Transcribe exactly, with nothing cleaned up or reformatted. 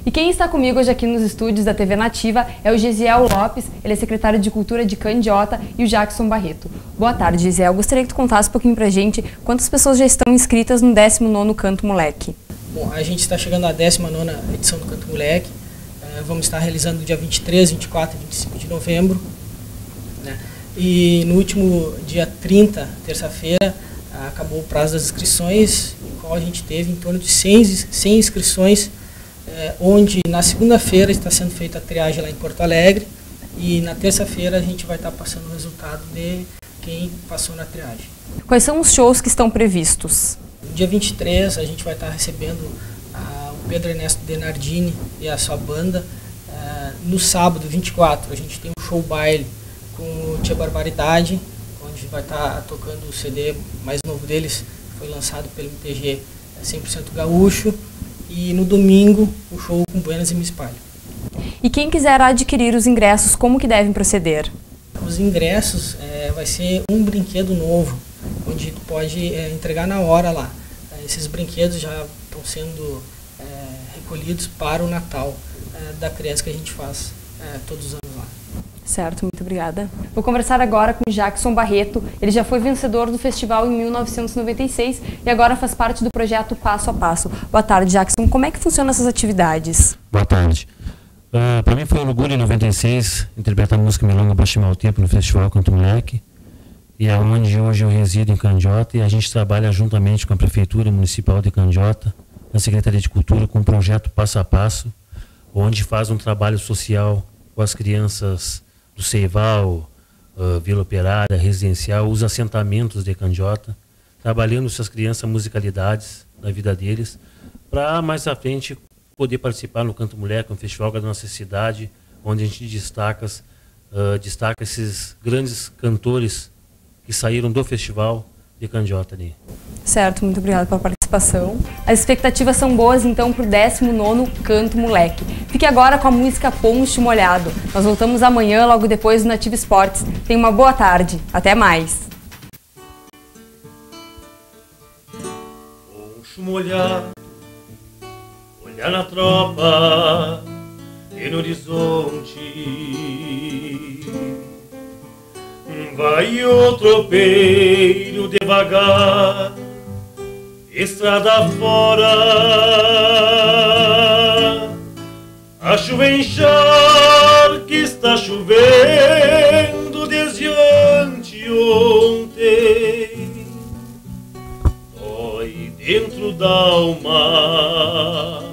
E quem está comigo hoje aqui nos estúdios da T V Nativa é o Gesiel Lopes, ele é secretário de Cultura de Candiota, e o Jackson Barreto. Boa tarde, Gesiel. Gostaria que tu contasse um pouquinho pra gente quantas pessoas já estão inscritas no décimo nono Canto Moleque. Bom, a gente está chegando à décima nona edição do Canto Moleque. Uh, vamos estar realizando dia vinte e três, vinte e quatro e vinte e cinco de novembro. Né? E no último dia trinta, terça-feira, uh, acabou o prazo das inscrições, em qual a gente teve em torno de cem, cem inscrições, uh, onde na segunda-feira está sendo feita a triagem lá em Porto Alegre e na terça-feira a gente vai estar passando o resultado de quem passou na triagem. Quais são os shows que estão previstos? No dia vinte e três a gente vai estar recebendo uh, o Pedro Ernesto Denardini e a sua banda. Uh, no sábado, vinte e quatro, a gente tem um show baile com o Tia Barbaridade, onde vai estar tocando o C D mais novo deles, que foi lançado pelo M P G cem por cento Gaúcho. E no domingo, o show com Buenas e Me Espalho. E quem quiser adquirir os ingressos, como que devem proceder? Os ingressos é, vai ser um brinquedo novo, onde tu pode é, entregar na hora lá. Esses brinquedos já estão sendo é, recolhidos para o Natal é, da criança que a gente faz é, todos os anos lá. Certo, muito obrigada. Vou conversar agora com o Jackson Barreto. Ele já foi vencedor do festival em mil novecentos e noventa e seis e agora faz parte do projeto Passo a Passo. Boa tarde, Jackson. Como é que funcionam essas atividades? Boa tarde. Uh, para mim foi um orgulho em noventa e seis interpretar a música Milonga Baiximar o Tempo no Festival Canto Moleque. E é onde hoje eu resido em Candiota e a gente trabalha juntamente com a Prefeitura Municipal de Candiota, a Secretaria de Cultura, com o projeto Passo a Passo, onde faz um trabalho social com as crianças do Ceival, uh, Vila Operária, Residencial, os assentamentos de Candiota, trabalhando essas crianças musicalidades na vida deles, para mais à frente poder participar no Canto Moleque, um festival da nossa cidade, onde a gente destaca, uh, destaca esses grandes cantores que saíram do festival de Candiota ali. Certo, muito obrigada pela participação. As expectativas são boas então para o décimo nono Canto Moleque. Fique agora com a música Poncho Molhado. Nós voltamos amanhã, logo depois do Nativa Esportes. Tenha uma boa tarde. Até mais. Poncho molhado, olhar na tropa e no horizonte. Vai o tropeiro devagar, estrada fora. A chuva encharque está chovendo desde anteontem. Dói dentro da alma